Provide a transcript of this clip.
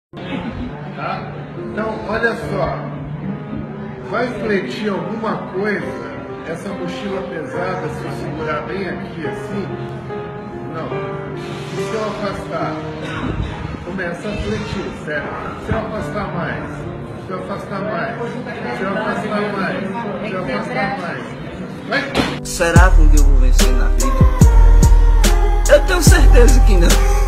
Tá? Então, olha só, vai fletir alguma coisa, essa mochila pesada, se eu segurar bem aqui assim, não. E se eu afastar, começa a fletir, certo? Se eu afastar mais, se eu afastar mais, se eu afastar mais, se eu afastar mais. Vai! Será que um dia eu vou vencer na vida? Eu tenho certeza que não.